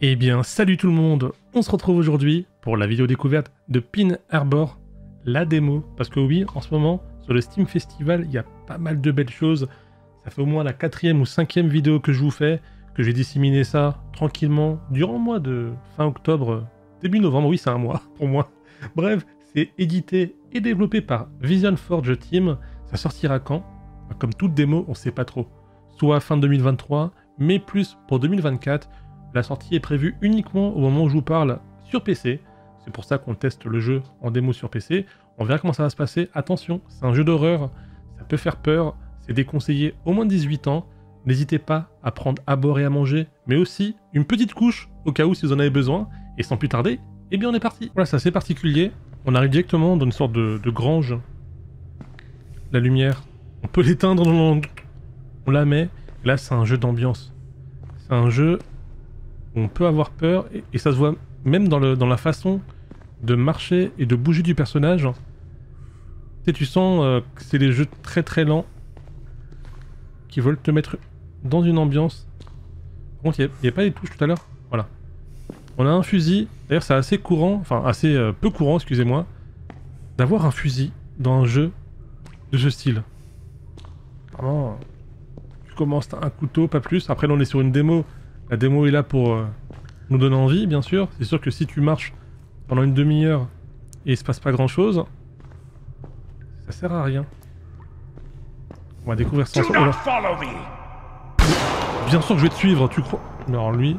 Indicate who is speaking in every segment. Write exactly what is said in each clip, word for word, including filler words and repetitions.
Speaker 1: Eh bien, salut tout le monde, on se retrouve aujourd'hui pour la vidéo découverte de Pin Harbor, la démo, parce que oui, en ce moment, sur le Steam Festival, il y a pas mal de belles choses. Ça fait au moins la quatrième ou cinquième vidéo que je vous fais, que j'ai disséminé ça tranquillement durant le mois de fin octobre, début novembre, oui c'est un mois pour moi. Bref, c'est édité et développé par Vision Forge Team. Ça sortira quand? Comme toute démo, on sait pas trop. Soit fin deux mille vingt-trois, mais plus pour deux mille vingt-quatre. La sortie est prévue uniquement au moment où je vous parle sur P C. C'est pour ça qu'on teste le jeu en démo sur P C. On verra comment ça va se passer. Attention, c'est un jeu d'horreur, ça peut faire peur, c'est déconseillé au moins de dix-huit ans. N'hésitez pas à prendre à boire et à manger, mais aussi une petite couche au cas où si vous en avez besoin. Et sans plus tarder, eh bien on est parti. Voilà, c'est assez particulier. On arrive directement dans une sorte de, de grange. La lumière, on peut l'éteindre, on la met. Et là, c'est un jeu d'ambiance. C'est un jeu où on peut avoir peur, et, et ça se voit même dans, le, dans la façon de marcher et de bouger du personnage. Tu sais, tu sens euh, que c'est des jeux très très lents qui veulent te mettre dans une ambiance. Par contre, il n'y a pas les touches tout à l'heure. Voilà. On a un fusil. D'ailleurs, c'est assez courant, enfin assez euh, peu courant, excusez-moi, d'avoir un fusil dans un jeu de ce style. Vraiment, tu commences, t'as un couteau, pas plus. Après, là, on est sur une démo. La démo est là pour euh, nous donner envie, bien sûr. C'est sûr que si tu marches pendant une demi-heure et il se passe pas grand-chose, ça sert à rien. On va découvrir ça ensemble. Oh bien sûr que je vais te suivre, tu crois? Mais alors lui...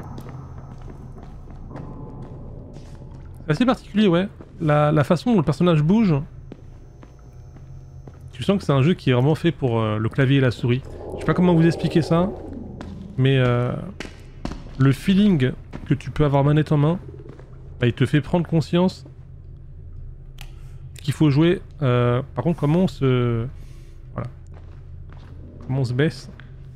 Speaker 1: C'est assez particulier, ouais. La, la façon dont le personnage bouge... Tu sens que c'est un jeu qui est vraiment fait pour euh, le clavier et la souris. Je sais pas comment vous expliquer ça, mais euh, le feeling que tu peux avoir manette en main, bah, il te fait prendre conscience qu'il faut jouer... Euh, par contre, comment on se... Voilà. Comment on se baisse.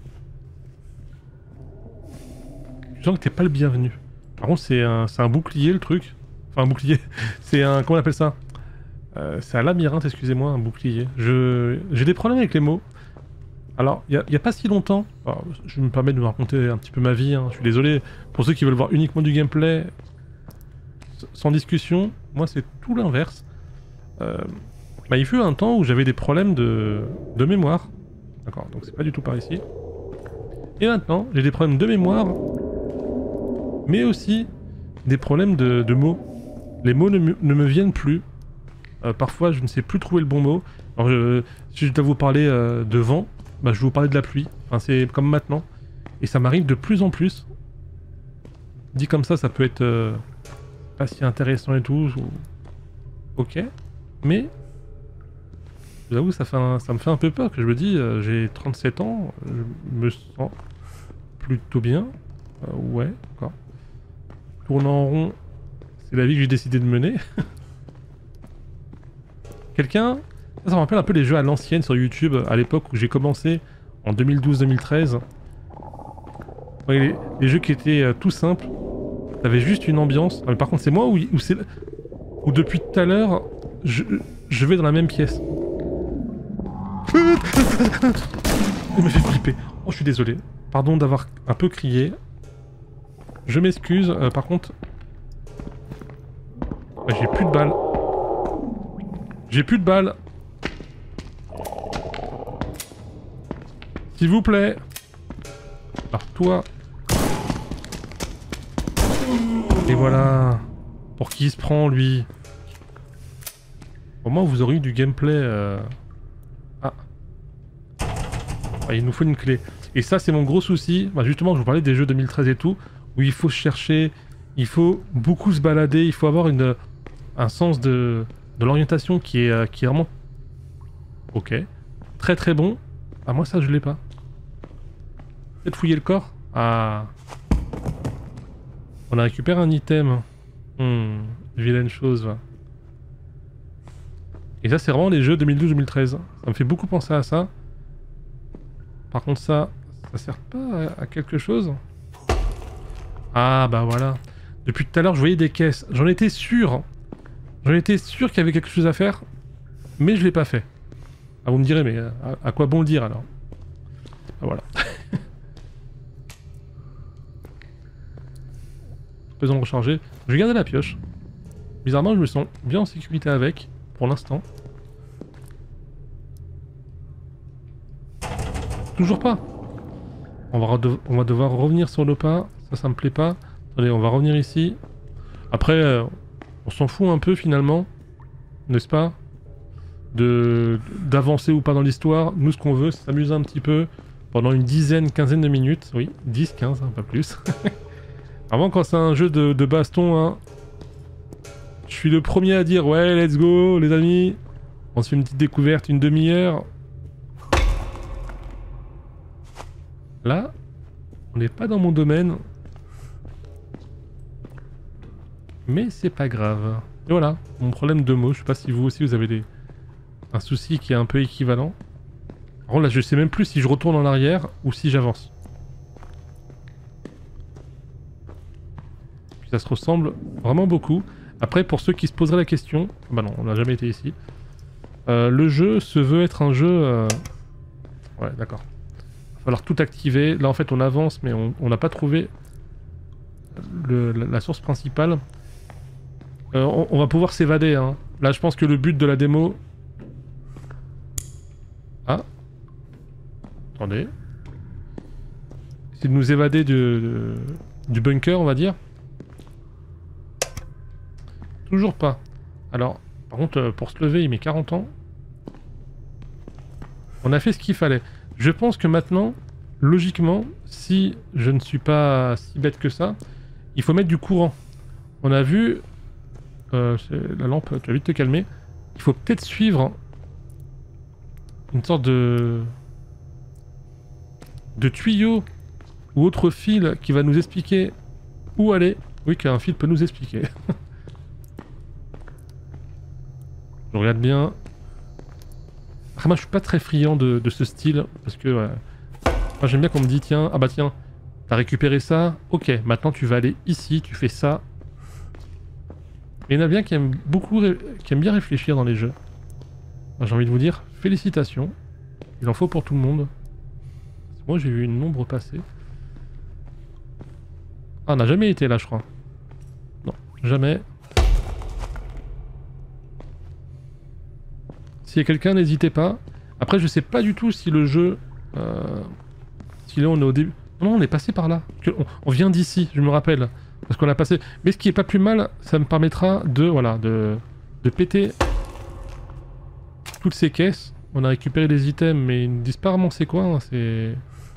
Speaker 1: Tu sens que t'es pas le bienvenu. Par contre, c'est un, c'est un bouclier, le truc. Enfin, un bouclier. C'est un... Comment on appelle ça? euh, C'est un labyrinthe, excusez-moi, un bouclier. Je J'ai des problèmes avec les mots. Alors, il n'y a, a pas si longtemps... Alors, je me permets de vous raconter un petit peu ma vie, hein. Je suis désolé. Pour ceux qui veulent voir uniquement du gameplay, sans discussion, moi, c'est tout l'inverse. Euh, bah, il fut un temps où j'avais des problèmes de, de mémoire. D'accord, donc c'est pas du tout par ici. Et maintenant, j'ai des problèmes de mémoire, mais aussi des problèmes de, de mots. Les mots ne, ne me viennent plus. Euh, parfois, je ne sais plus trouver le bon mot. Alors, je, si je dois vous parler euh, de vent, bah, je vais vous parler de la pluie. Enfin, c'est comme maintenant. Et ça m'arrive de plus en plus. Dit comme ça, ça peut être euh, pas si intéressant et tout. Ou... Ok. Mais, je vous avoue, ça, fait un, ça me fait un peu peur, que je me dis, euh, j'ai trente-sept ans, je me sens plutôt bien. Euh, ouais, d'accord. Tournant en rond, c'est la vie que j'ai décidé de mener. Quelqu'un... Ça, ça me rappelle un peu les jeux à l'ancienne sur YouTube, à l'époque où j'ai commencé, en deux mille douze deux mille treize. Ouais, les, les jeux qui étaient euh, tout simples, t'avais juste une ambiance. Mais par contre, c'est moi où, où c'est... Où depuis tout à l'heure, je, je vais dans la même pièce. Il me fait flipper. Oh, je suis désolé. Pardon d'avoir un peu crié. Je m'excuse. Euh, par contre... Ouais, j'ai plus de balles. J'ai plus de balles. S'il vous plaît. Alors toi... Et voilà. Pour qui il se prend, lui? Au moins, vous aurez eu du gameplay... Euh... Ah. Ah. Il nous faut une clé. Et ça, c'est mon gros souci. Bah, justement, je vous parlais des jeux deux mille treize et tout, où il faut chercher, il faut beaucoup se balader, il faut avoir une, un sens de, de l'orientation qui est, euh, qui est vraiment... Ok. Très très bon. Ah, moi, ça, je l'ai pas. Peut-être fouiller le corps. Ah. On a récupéré un item. Hmm. Vilaine chose, va. Et ça, c'est vraiment les jeux deux mille douze deux mille treize. Ça me fait beaucoup penser à ça. Par contre, ça, ça sert pas à, à quelque chose. Ah, bah voilà. Depuis tout à l'heure, je voyais des caisses. J'en étais sûr. J'en étais sûr qu'il y avait quelque chose à faire. Mais je l'ai pas fait. Ah, vous me direz, mais à, à quoi bon le dire, alors? Ah, voilà. besoin de recharger. Je vais garder la pioche. Bizarrement, je me sens bien en sécurité avec, pour l'instant. Toujours pas. On va, on va devoir revenir sur le pas. Ça, ça me plaît pas. Attendez, on va revenir ici. Après, euh, on s'en fout un peu finalement. N'est-ce pas? De d'avancer ou pas dans l'histoire. Nous, ce qu'on veut, c'est s'amuser un petit peu pendant une dizaine, quinzaine de minutes. Oui, dix, quinze, hein, pas plus. Avant, quand c'est un jeu de, de baston, hein, je suis le premier à dire ouais, let's go, les amis. On se fait une petite découverte, une demi-heure. Là, on n'est pas dans mon domaine. Mais c'est pas grave. Et voilà, mon problème de mots. Je sais pas si vous aussi vous avez des... un souci qui est un peu équivalent. Par contre, là, je sais même plus si je retourne en arrière ou si j'avance. Ça se ressemble vraiment beaucoup. Après, pour ceux qui se poseraient la question... Bah non, on n'a jamais été ici. Euh, le jeu se veut être un jeu... Euh... Ouais, d'accord. Il va falloir tout activer. Là, en fait, on avance, mais on n'a pas trouvé le, la, la source principale. Euh, on, on va pouvoir s'évader. Hein. Là, je pense que le but de la démo... Ah. Attendez. C'est de nous évader de, de, du bunker, on va dire. Toujours pas. Alors, par contre, pour se lever, il met quarante ans. On a fait ce qu'il fallait. Je pense que maintenant, logiquement, si je ne suis pas si bête que ça, il faut mettre du courant. On a vu... Euh, la lampe, tu vas vite te calmer. Il faut peut-être suivre une sorte de... de tuyau ou autre fil qui va nous expliquer où aller. Oui, qu'un fil peut nous expliquer. Je regarde bien. Ah, moi je suis pas très friand de, de ce style parce que ouais. Moi j'aime bien qu'on me dise tiens, ah bah tiens, t'as récupéré ça, ok, maintenant tu vas aller ici, tu fais ça. Mais il y en a bien qui aiment beaucoup, qui aiment bien réfléchir dans les jeux. J'ai envie de vous dire félicitations, il en faut pour tout le monde. Moi j'ai vu une ombre passer. Ah, on n'a jamais été là je crois. Non, jamais. S'il y a quelqu'un, n'hésitez pas. Après, je sais pas du tout si le jeu... Euh, si là, on est au début... Non, on est passé par là. On, on vient d'ici, je me rappelle. Parce qu'on a passé... Mais ce qui est pas plus mal, ça me permettra de... Voilà, de... De péter... toutes ces caisses. On a récupéré des items, mais ils ne disent pas vraiment c'est quoi. Hein, c'est...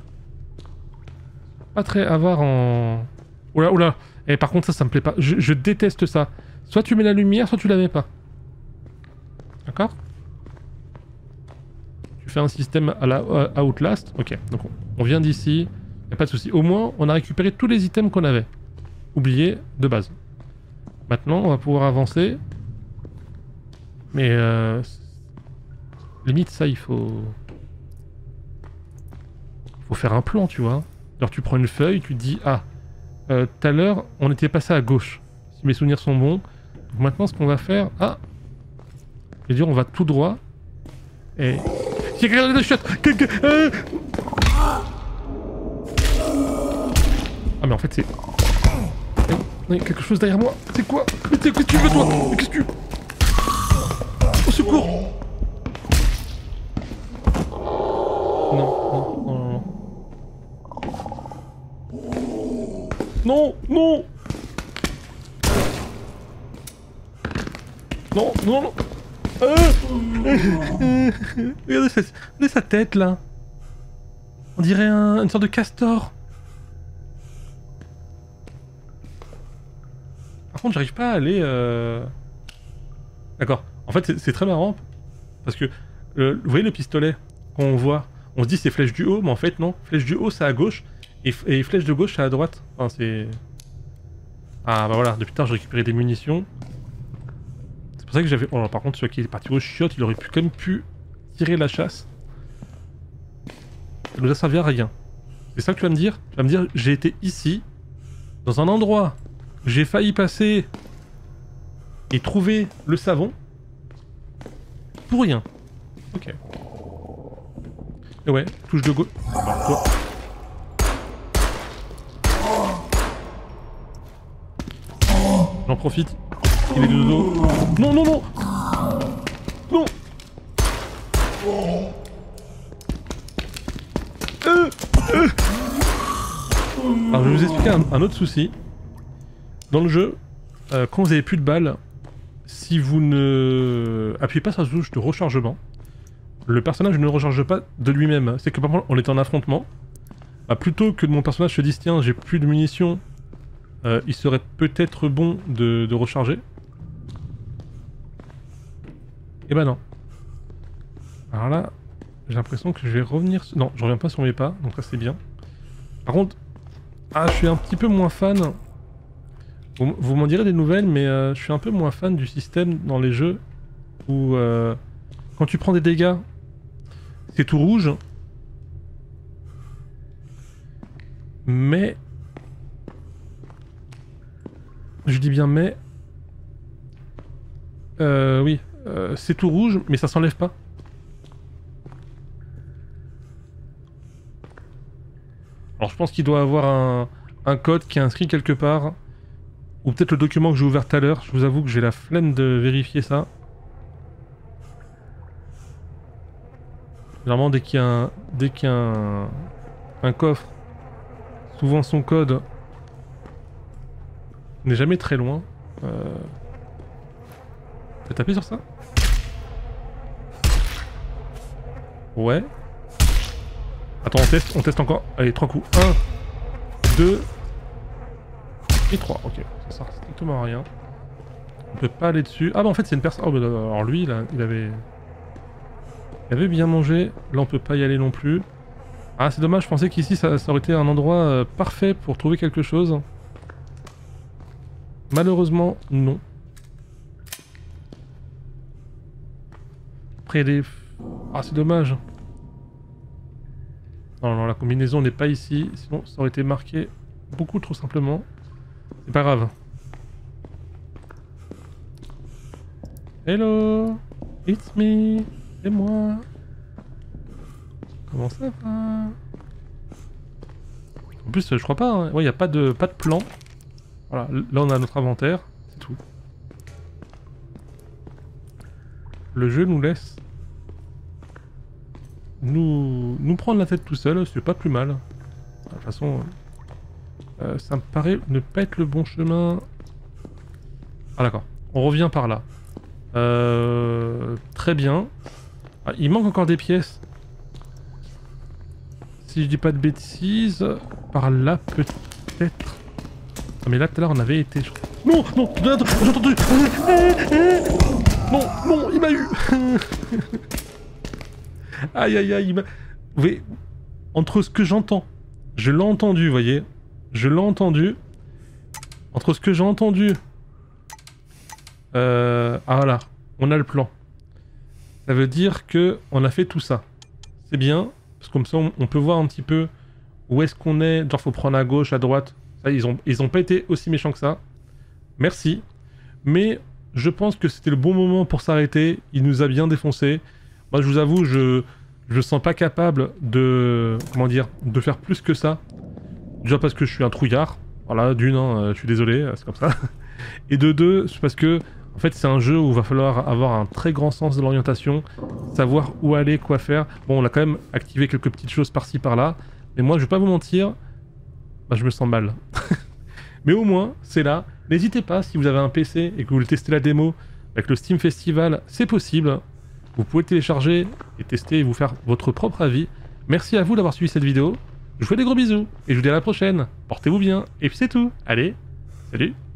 Speaker 1: Pas très avare en... Oula, oula. Et par contre, ça, ça me plaît pas. Je, je déteste ça. Soit tu mets la lumière, soit tu la mets pas. D'accord ? Fait un système à la à Outlast. Ok, donc on, on vient d'ici, y a pas de souci. Au moins, on a récupéré tous les items qu'on avait oubliés de base. Maintenant, on va pouvoir avancer. Mais euh, limite ça, il faut faut faire un plan, tu vois. Alors tu prends une feuille, tu te dis ah, euh, tout à l'heure, on était passé à gauche. Si mes souvenirs sont bons. Donc maintenant, ce qu'on va faire, ah, je veux dire, on va tout droit et il y a quelqu'un dans la chiotte. euh... Ah mais en fait c'est... Il y a quelque chose derrière moi. C'est quoi? Mais qu'est-ce que tu veux toi? Mais qu'est-ce que tu... Au secours! Non, non, non, non. Non, non! Non, non, non! Euh regardez, sa... regardez sa tête là. On dirait un... une sorte de castor. Par contre, j'arrive pas à aller. Euh... D'accord. En fait, c'est très marrant parce que euh, vous voyez le pistolet qu'on voit. On se dit c'est flèche du haut, mais en fait non. Flèche du haut c'est à gauche et, et flèche de gauche c'est à droite. Enfin, c'est. Ah bah voilà. Depuis tard, j'ai récupéré des munitions. C'est pour ça que j'avais... Oh, par contre, celui qui est parti au chiottes, il aurait pu, quand même pu tirer la chasse. Ça nous a servi à rien. C'est ça que tu vas me dire? Tu vas me dire, j'ai été ici, dans un endroit, j'ai failli passer et trouver le savon, pour rien. Ok. Et ouais, touche de gauche. Bah, toi. J'en profite. Il est de dos. Non, non, non. Non. Euh, euh. Alors je vais vous expliquer un, un autre souci. Dans le jeu, euh, quand vous avez plus de balles, si vous ne appuyez pas sur la touche de rechargement, le personnage ne recharge pas de lui-même. C'est que par exemple, on est en affrontement, bah, plutôt que de mon personnage se dise tiens j'ai plus de munitions, euh, il serait peut-être bon de, de recharger. Et bah non. Alors là, j'ai l'impression que je vais revenir... Non, je reviens pas sur mes pas, donc ça c'est bien. Par contre, ah, je suis un petit peu moins fan. Vous, vous m'en direz des nouvelles, mais euh, je suis un peu moins fan du système dans les jeux où euh, quand tu prends des dégâts, c'est tout rouge. Mais... Je dis bien mais... Euh, oui, euh, c'est tout rouge, mais ça s'enlève pas. Alors je pense qu'il doit avoir un, un code qui est inscrit quelque part. Ou peut-être le document que j'ai ouvert tout à l'heure. Je vous avoue que j'ai la flemme de vérifier ça. Généralement dès qu'il y a un, dès qu'il y a un, un coffre, souvent son code n'est jamais très loin. Euh... Je vais taper sur ça? Ouais. Attends, on teste, on teste encore. Allez, trois coups. Un, deux et trois. Ok, ça sert strictement à rien. On peut pas aller dessus. Ah bah en fait c'est une personne... Oh bah alors lui, là, il avait... Il avait bien mangé. Là on peut pas y aller non plus. Ah c'est dommage, je pensais qu'ici ça, ça aurait été un endroit euh, parfait pour trouver quelque chose. Malheureusement, non. Après les... Ah c'est dommage. Non, non, la combinaison n'est pas ici, sinon ça aurait été marqué beaucoup trop simplement. C'est pas grave. Hello, it's me, c'est moi. Comment ça va? En plus, je crois pas, hein. Ouais, il n'y a pas de, pas de plan. Voilà, là on a notre inventaire, c'est tout. Le jeu nous laisse nous, nous prendre la tête tout seul, c'est pas plus mal. De toute façon, euh, ça me paraît ne pas être le bon chemin. Ah d'accord, on revient par là. Euh, très bien. Ah, il manque encore des pièces. Si je dis pas de bêtises, par là peut-être. Ah, mais là tout à l'heure on avait été... Non, non, j'ai entendu. Non, non, il m'a eu. Aïe aïe aïe, il m'a... Vous voyez, entre ce que j'entends, je l'ai entendu, vous voyez, je l'ai entendu, entre ce que j'ai entendu, euh... ah voilà, on a le plan. Ça veut dire que on a fait tout ça. C'est bien, parce que comme ça on, on peut voir un petit peu où est-ce qu'on est, genre faut prendre à gauche, à droite. Ça, ils ont, ils ont pas été aussi méchants que ça. Merci. Mais je pense que c'était le bon moment pour s'arrêter, il nous a bien défoncé. Moi je vous avoue, je je sens pas capable de... comment dire, de faire plus que ça. Déjà parce que je suis un trouillard. Voilà, d'une, hein, je suis désolé, c'est comme ça. Et de deux, c'est parce que en fait c'est un jeu où il va falloir avoir un très grand sens de l'orientation, savoir où aller, quoi faire. Bon, on a quand même activé quelques petites choses par-ci par-là, mais moi je vais pas vous mentir, bah, je me sens mal. Mais au moins, c'est là. N'hésitez pas, si vous avez un P C et que vous voulez tester la démo avec le Steam Festival, c'est possible. Vous pouvez télécharger et tester et vous faire votre propre avis. Merci à vous d'avoir suivi cette vidéo. Je vous fais des gros bisous et je vous dis à la prochaine. Portez-vous bien. Et puis c'est tout. Allez, salut.